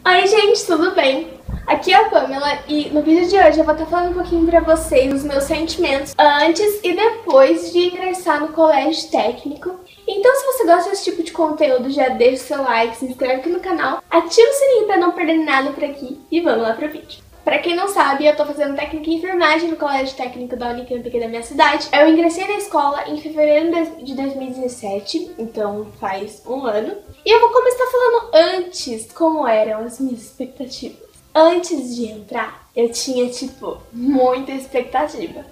Oi gente, tudo bem? Aqui é a Pamela e no vídeo de hoje eu vou estar falando um pouquinho pra vocês dos meus sentimentos antes e depois de ingressar no colégio técnico. Então se você gosta desse tipo de conteúdo, já deixa o seu like, se inscreve aqui no canal, ativa o sininho pra não perder nada por aqui e vamos lá pro vídeo. Pra quem não sabe, eu tô fazendo técnica em enfermagem no colégio técnico da Unicamp aqui da minha cidade. Eu ingressei na escola em fevereiro de 2017, então faz um ano. E eu vou começar falando antes como eram as minhas expectativas. Antes de entrar, eu tinha, muita expectativa.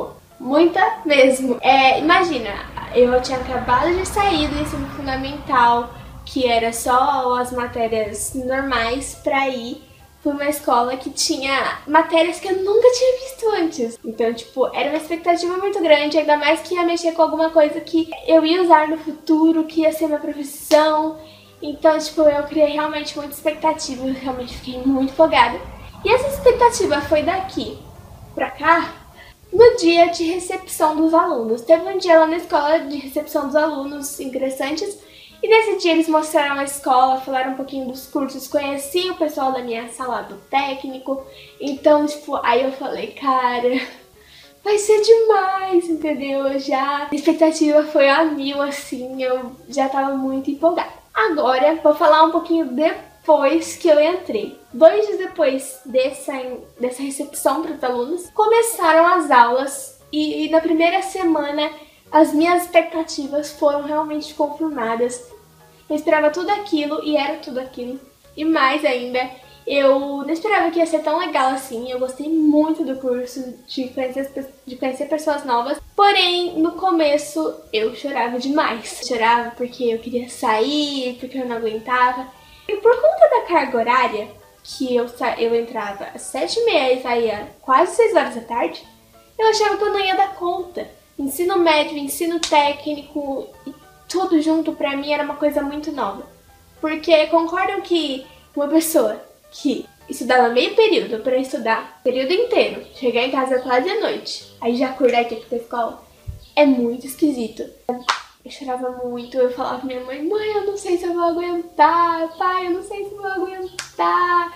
Muita mesmo. Imagina, eu tinha acabado de sair do ensino fundamental, que era só as matérias normais, pra ir pra uma escola que tinha matérias que eu nunca tinha visto antes. Então, era uma expectativa muito grande, ainda mais que ia mexer com alguma coisa que eu ia usar no futuro, que ia ser minha profissão. Então, eu criei realmente muita expectativa, eu realmente fiquei muito empolgada. E essa expectativa foi daqui pra cá, no dia de recepção dos alunos. Teve um dia lá na escola de recepção dos alunos ingressantes, e nesse dia eles mostraram a escola, falaram um pouquinho dos cursos, conheci o pessoal da minha sala do técnico. Então, aí eu falei, cara, vai ser demais, entendeu? A expectativa foi a mil, assim, eu já tava muito empolgada. Agora, vou falar um pouquinho depois que eu entrei. 2 dias depois dessa recepção para os alunos, começaram as aulas e na primeira semana as minhas expectativas foram realmente confirmadas. Eu esperava tudo aquilo e era tudo aquilo. E mais ainda, eu não esperava que ia ser tão legal assim. Eu gostei muito do curso, de conhecer pessoas novas. Porém, no começo, eu chorava demais. Chorava porque eu queria sair, porque eu não aguentava. E por conta da carga horária, que eu entrava às 7h30 e saía quase 6 horas da tarde, eu achava que eu não ia dar conta. Ensino médio, ensino técnico, e tudo junto pra mim era uma coisa muito nova. Porque concordam que uma pessoa que estudava meio período pra estudar período inteiro, chegar em casa quase à noite, aí já acordar aqui pra escola, é muito esquisito. Eu chorava muito, eu falava pra minha mãe, eu não sei se eu vou aguentar, pai, eu não sei se eu vou aguentar.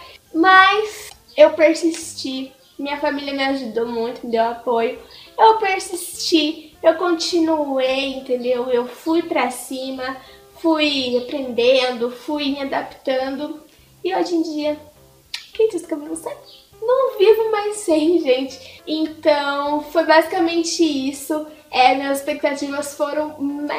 Mas eu persisti, minha família me ajudou muito, me deu apoio. Eu persisti, eu continuei, entendeu? Eu fui pra cima, fui aprendendo, fui me adaptando. E hoje em dia, quem disse que eu não sei? Não vivo mais sem, gente. Então, foi basicamente isso. Minhas expectativas foram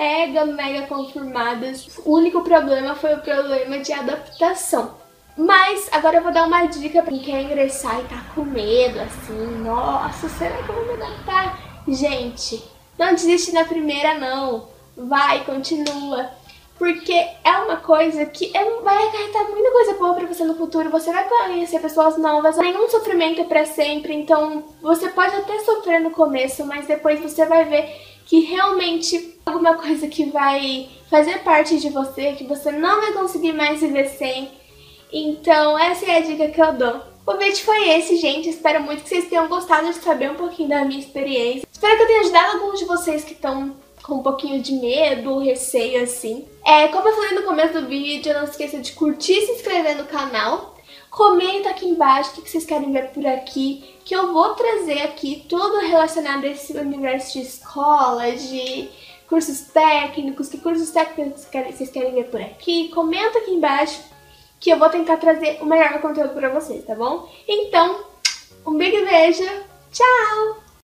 mega confirmadas. O único problema foi o problema de adaptação. Mas agora eu vou dar uma dica pra quem quer ingressar e tá com medo, assim, nossa, será que eu vou me adaptar? Gente, não desiste na primeira não, vai, continua. Porque é uma coisa que vai acarretar muita coisa boa pra você no futuro. Você vai conhecer pessoas novas, nenhum sofrimento é pra sempre. Então você pode até sofrer no começo, mas depois você vai ver que realmente é alguma coisa que vai fazer parte de você, que você não vai conseguir mais viver sem. Então essa é a dica que eu dou. O vídeo foi esse, gente. Espero muito que vocês tenham gostado de saber um pouquinho da minha experiência. Espero que eu tenha ajudado alguns de vocês que estão com um pouquinho de medo ou receio, assim. Como eu falei no começo do vídeo, não esqueça de curtir e se inscrever no canal. Comenta aqui embaixo o que vocês querem ver por aqui, que eu vou trazer aqui tudo relacionado a esse universo de escola, de cursos técnicos, que cursos técnicos vocês querem ver por aqui. Comenta aqui embaixo que eu vou tentar trazer o melhor conteúdo pra vocês, tá bom? Então, um big beijo, tchau!